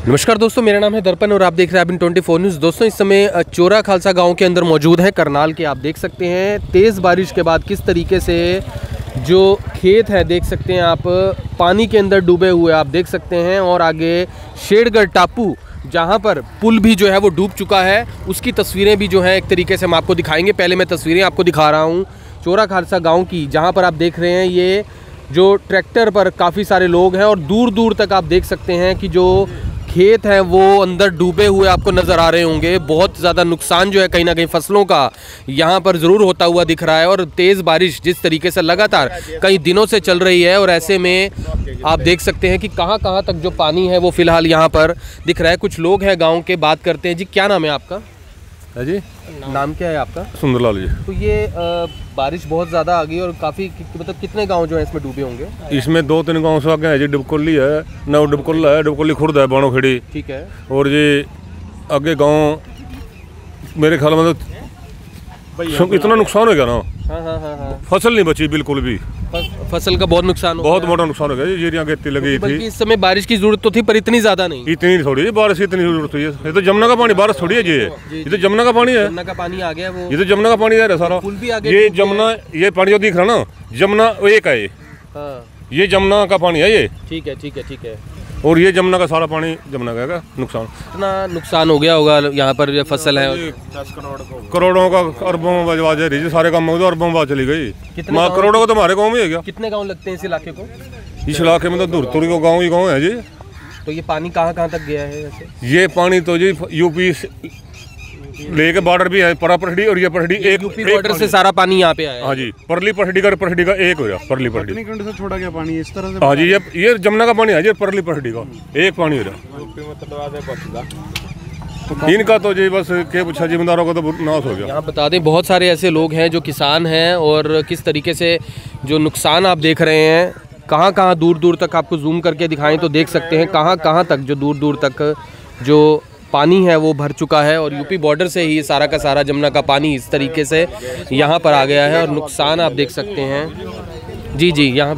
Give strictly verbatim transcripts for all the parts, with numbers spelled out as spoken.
नमस्कार दोस्तों, मेरा नाम है दर्पण और आप देख रहे हैं अभी ट्वेंटी फोर न्यूज़। दोस्तों, इस समय चोरा खालसा गांव के अंदर मौजूद है करनाल के। आप देख सकते हैं तेज़ बारिश के बाद किस तरीके से जो खेत है देख सकते हैं आप, पानी के अंदर डूबे हुए आप देख सकते हैं। और आगे शेरगढ़ टापू जहां पर पुल भी जो है वो डूब चुका है, उसकी तस्वीरें भी जो है एक तरीके से हम आपको दिखाएंगे। पहले मैं तस्वीरें आपको दिखा रहा हूँ चोरा खालसा गाँव की, जहाँ पर आप देख रहे हैं ये जो ट्रैक्टर पर काफ़ी सारे लोग हैं और दूर दूर तक आप देख सकते हैं कि जो खेत हैं वो अंदर डूबे हुए आपको नज़र आ रहे होंगे। बहुत ज़्यादा नुकसान जो है कहीं ना कहीं फसलों का यहाँ पर ज़रूर होता हुआ दिख रहा है। और तेज़ बारिश जिस तरीके से लगातार कई दिनों से चल रही है, और ऐसे में आप देख सकते हैं कि कहाँ कहाँ तक जो पानी है वो फ़िलहाल यहाँ पर दिख रहा है। कुछ लोग हैं गाँव के, बात करते हैं। जी, क्या नाम है आपका? है जी, नाम क्या है आपका? सुंदरलाल जी। तो ये आ, बारिश बहुत ज़्यादा आ गई और काफ़ी कि, मतलब कितने गांव जो है इसमें डूबे होंगे? इसमें दो तीन गांव से आगे है जी, डुबकोली है, नौ डुबकोला है, डुबकोली खुर्द है, बाणो खेड़ी। ठीक है। और ये आगे गांव मेरे ख्याल में तो इतना नुकसान हो गया ना। हाँ हाँ हाँ हाँ। फसल नहीं बची बिल्कुल भी। फसल का बहुत नुकसान हो बहुत बड़ा नुकसान हो गया। जीरियाँ गेती लगी थी। बल्कि इस समय बारिश की जरूरत तो थी पर इतनी ज्यादा नहीं। इतनी थोड़ी है बारिश, इतनी जरूरत हुई है। ये तो जमुना का पानी, बारिश थोड़ी है जी, ये तो जमुना का पानी है। जमुना का पानी आ गया वो। ये तो जमुना का पानी है सारा। पुल भी आ गया। ये जमुना, ये पानी जो दिख रहा ना, जमुना एक है ये। हाँ। ये जमुना का पानी है ये। ठीक है ठीक है ठीक है। और ये जमुना का सारा पानी जमुना का है। नुकसान इतना नुकसान हो गया होगा यहाँ पर, जो फसल है करोड़ों का, अरबों में आवाज है रही, सारे काम अरबों में चली गई। माँ करोड़ों का तो हमारे गाँव में है क्या? कितने गाँव लगते हैं इस इलाके को? इस इलाके में तो दूर दूर को गाँव ही गाँव है जी। तो ये पानी कहाँ कहाँ तक गया है वैसे? ये पानी तो जी यूपी लेके बॉर्डर भी है, परा पढ़ी और ये पढ़ी एक यूपी बॉर्डर से सारा पानी यहाँ पे आया है। हाँ जी, परली पढ़ी का पढ़ी का एक हो गया। परली पढ़ी से छोड़ा गया पानी इस तरह से। हाँ जी, ये ये जमुना का पानी है जी, परली पढ़ी का एक पानी हो रहा। इनका तो जी बस के पूछा, जिम्मेदारों का तो नाश हो गया। यहाँ बता दें, बहुत सारे ऐसे लोग हैं जो किसान हैं और किस तरीके से जो नुकसान आप देख रहे हैं, कहाँ कहाँ दूर दूर तक आपको जूम करके दिखाएं तो देख सकते हैं कहाँ कहाँ तक जो दूर दूर तक जो पानी है वो भर चुका है। और यूपी बॉर्डर से ही सारा का सारा जमुना का पानी इस तरीके से यहाँ पर आ गया है और नुकसान आप देख सकते हैं। जी जी, यहाँ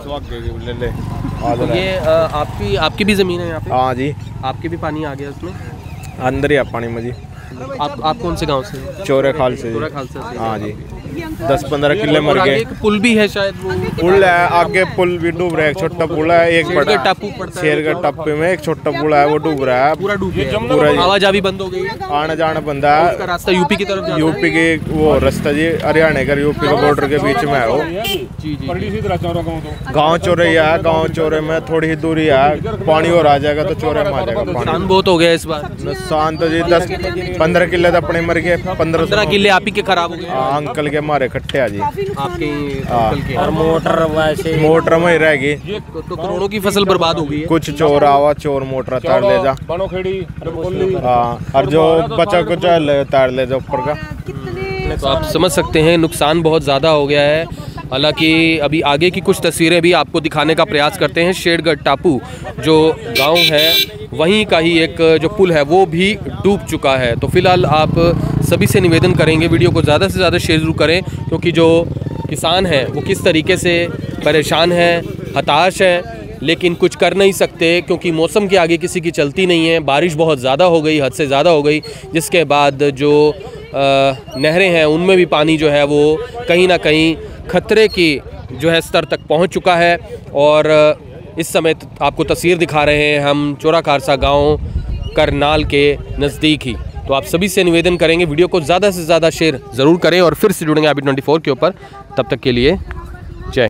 ये आ, आपकी आपकी भी ज़मीन है यहाँ पे? हाँ जी, आपके भी पानी आ गया उसमें? अंदर ही है पानी में जी। आप आप कौन से गांव से? चोरे खाल से। चोरा खालसा से। हाँ जी, दस पंद्रह किले मर गए। पुल भी है शायद वो? पुल है आगे, पुल भी डूब रहा है। एक छोटा पुल है, एक बड़ा टापू पड़ता है। शेरगढ़ टापू में एक छोटा पुल है, वो डूब रहा है, पूरा डूब गया। पूरा आवाजाही बंद हो गई है, आना जाना बंद है। उसका रास्ता यूपी की तरफ जाता है। यूपी के वो रास्ता जी, हरियाणा का यूपी के बॉर्डर के बीच में है वो। जी जी। गाँव चोरैया है, गाँव चोरे में थोड़ी ही दूरी है, पानी और आ जाएगा तो चोरे में आ जाएगा पानी। नुकसान बहुत हो गया इस बार। नुकसान तो जी दस पंद्रह किले तो अपने मर गए। पंद्रह पंद्रह किले आप ही के खराब हो गए। अंकल के मारे कट्टे आ जी, आपके अंकल के। और मोटर वैसे मोटर में ही रहेगी। तो, तो करोड़ों की फसल बर्बाद हो गई है। कुछ चोर आवा, चोर मोटर तार ले जा। हाँ, और जो बचा कुछ तार ले जा ऊपर का। तो आप समझ सकते हैं नुकसान बहुत ज़्यादा हो गया है। हालांकि अभी आगे की कुछ तस्वीरें भी आपको दिखाने का प्रयास करते हैं। शेरगढ़ टापू जो गांव है वहीं का ही एक जो पुल है वो भी डूब चुका है। तो फिलहाल आप सभी से निवेदन करेंगे वीडियो को ज़्यादा से ज़्यादा शेयर जरूर करें, क्योंकि जो किसान हैं वो किस तरीके से परेशान हैं, हताश हैं, लेकिन कुछ कर नहीं सकते क्योंकि मौसम के आगे किसी की चलती नहीं है। बारिश बहुत ज़्यादा हो गई, हद से ज़्यादा हो गई, जिसके बाद जो नहरें हैं उनमें भी पानी जो है वो कहीं ना कहीं खतरे की जो है स्तर तक पहुंच चुका है। और इस समय आपको तस्वीर दिखा रहे हैं हम चोरा खालसा गांव करनाल के नज़दीक ही। तो आप सभी से निवेदन करेंगे वीडियो को ज़्यादा से ज़्यादा शेयर ज़रूर करें और फिर से जुड़ेंगे अभी ट्वेंटी फोर के ऊपर। तब तक के लिए